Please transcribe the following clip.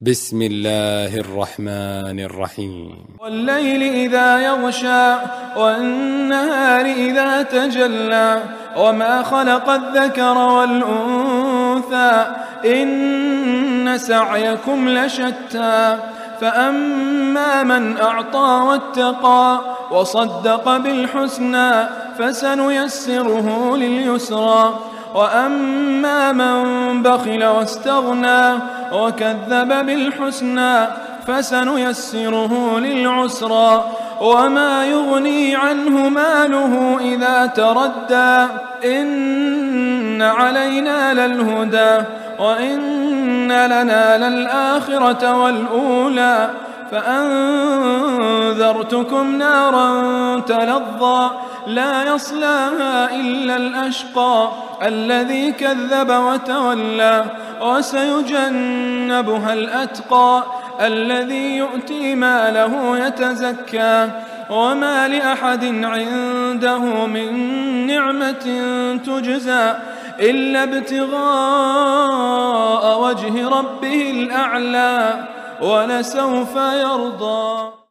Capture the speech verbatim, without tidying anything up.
بسم الله الرحمن الرحيم والليل إذا يغشى والنهار إذا تجلى وما خلق الذكر والأنثى إن سعيكم لشتى فأما من أعطى واتقى وصدق بالحسنى فسنيسره لليسرى وأما من بخل واستغنى وكذب بالحسنى فسنيسره للعسرى وما يغني عنه ماله إذا تردى إن علينا للهدى وإن لنا للآخرة والأولى فأنذرتكم نارا تلظى لا يصلاها إلا الأشقى الذي كذب وتولى وسيجنبها الأتقى الذي يؤتي ماله يتزكى وما لأحد عنده من نعمة تجزى إلا ابتغاء وجه ربه الأعلى ولسوف يرضى.